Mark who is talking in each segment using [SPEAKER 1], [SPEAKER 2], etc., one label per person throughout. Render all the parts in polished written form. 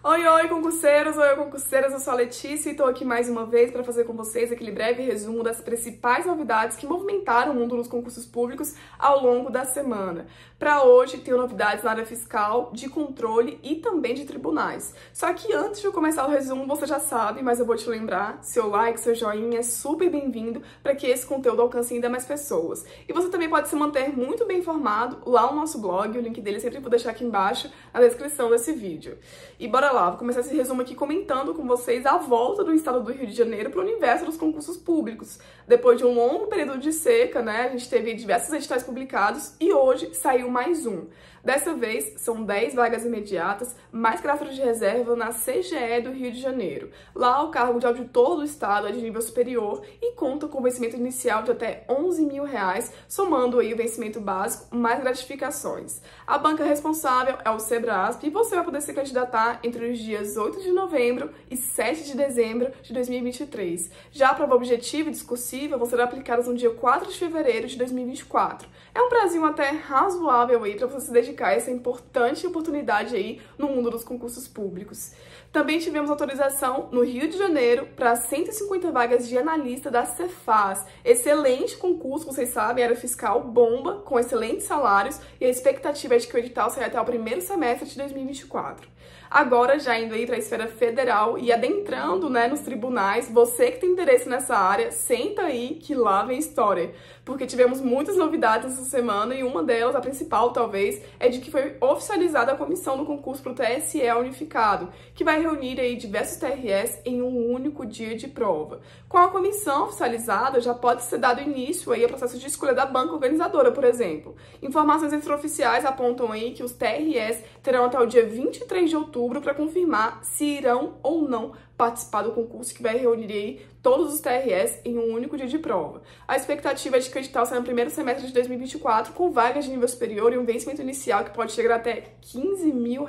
[SPEAKER 1] Oi, concurseiros! Oi, concurseiras! Eu sou a Letícia e estou aqui mais uma vez para fazer com vocês aquele breve resumo das principais novidades que movimentaram o mundo dos concursos públicos ao longo da semana. Para hoje, tenho novidades na área fiscal, de controle e também de tribunais. Só que antes de eu começar o resumo, você já sabe, mas eu vou te lembrar, seu like, seu joinha é super bem-vindo para que esse conteúdo alcance ainda mais pessoas. E você também pode se manter muito bem informado lá no nosso blog, o link dele sempre vou deixar aqui embaixo na descrição desse vídeo. E bora lá, vou começar esse resumo aqui comentando com vocês a volta do estado do Rio de Janeiro para o universo dos concursos públicos. Depois de um longo período de seca, né, a gente teve diversos editais publicados e hoje saiu mais um. Dessa vez, são 10 vagas imediatas, mais cadastro de reserva na CGE do Rio de Janeiro. Lá, o cargo de auditor do estado é de nível superior e conta com vencimento inicial de até R$11 mil, somando aí o vencimento básico mais gratificações. A banca responsável é o Sebrasp e você vai poder se candidatar entre os dias 8 de novembro e 7 de dezembro de 2023. Já a prova objetiva e discursiva vão ser aplicadas no dia 4 de fevereiro de 2024. É um prazinho até razoável aí para você se dedicar a essa importante oportunidade aí no mundo dos concursos públicos. Também tivemos autorização no Rio de Janeiro para 150 vagas de analista da Cefaz. Excelente concurso, vocês sabem, área fiscal bomba, com excelentes salários e a expectativa é de que o edital saia até o primeiro semestre de 2024. Agora, já indo aí para a esfera federal e adentrando, né, nos tribunais, você que tem interesse nessa área, senta aí que lá vem história. Porque tivemos muitas novidades essa semana e uma delas, a principal talvez, é de que foi oficializada a comissão do concurso para o TSE unificado, que vai reunir aí diversos TRS em um único dia de prova. Com a comissão oficializada, já pode ser dado início aí ao processo de escolha da banca organizadora, por exemplo. Informações extraoficiais apontam aí que os TRS terão até o dia 23 de outubro para confirmar se irão ou não participar do concurso que vai reunir aí todos os TRS em um único dia de prova. A expectativa é de que o edital saia no primeiro semestre de 2024 com vagas de nível superior e um vencimento inicial que pode chegar até R$15 mil.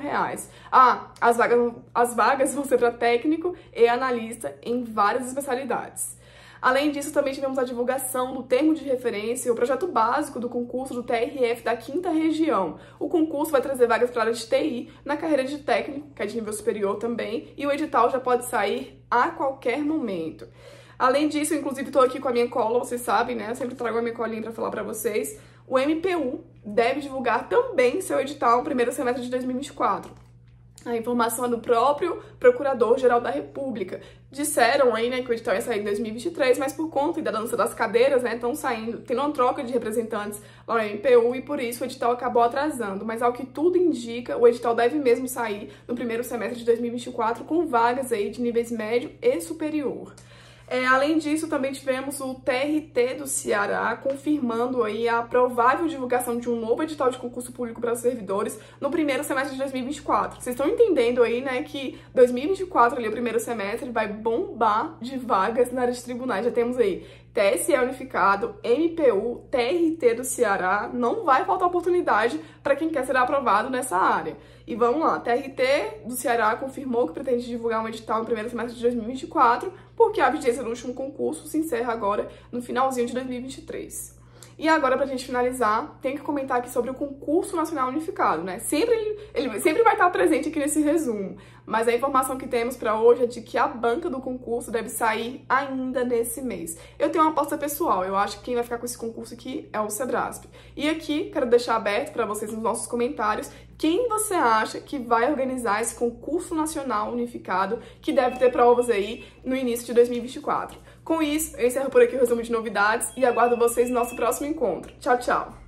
[SPEAKER 1] As vagas vão ser para técnico e analista em várias especialidades. Além disso, também tivemos a divulgação do termo de referência e o projeto básico do concurso do TRF da 5ª Região. O concurso vai trazer vagas para a área de TI, na carreira de técnico, que é de nível superior também, e o edital já pode sair a qualquer momento. Além disso, inclusive, estou aqui com a minha cola, vocês sabem, né? Eu sempre trago a minha colinha para falar para vocês. O MPU deve divulgar também seu edital no primeiro semestre de 2024. A informação é do próprio Procurador-Geral da República. Disseram aí, né, que o edital ia sair em 2023, mas por conta da dança das cadeiras, né, estão saindo, tendo uma troca de representantes lá no MPU e por isso o edital acabou atrasando. Mas ao que tudo indica, o edital deve mesmo sair no primeiro semestre de 2024 com vagas aí de níveis médio e superior. Além disso, também tivemos o TRT do Ceará confirmando aí a provável divulgação de um novo edital de concurso público para os servidores no primeiro semestre de 2024. Vocês estão entendendo aí, né, que 2024, ali, o primeiro semestre, vai bombar de vagas na área de tribunais. Já temos aí TSE unificado, MPU, TRT do Ceará, não vai faltar oportunidade para quem quer ser aprovado nessa área. E vamos lá, TRT do Ceará confirmou que pretende divulgar um edital no primeiro semestre de 2024, porque a vigência do último concurso se encerra agora no finalzinho de 2023. E agora, pra gente finalizar, tenho que comentar aqui sobre o concurso nacional unificado, né? Ele sempre vai estar presente aqui nesse resumo, mas a informação que temos para hoje é de que a banca do concurso deve sair ainda nesse mês. Eu tenho uma aposta pessoal, eu acho que quem vai ficar com esse concurso aqui é o Sebrasp. E aqui, quero deixar aberto para vocês nos nossos comentários quem você acha que vai organizar esse concurso nacional unificado que deve ter provas aí no início de 2024. Com isso, eu encerro por aqui o resumo de novidades e aguardo vocês no nosso próximo encontro. Tchau, tchau!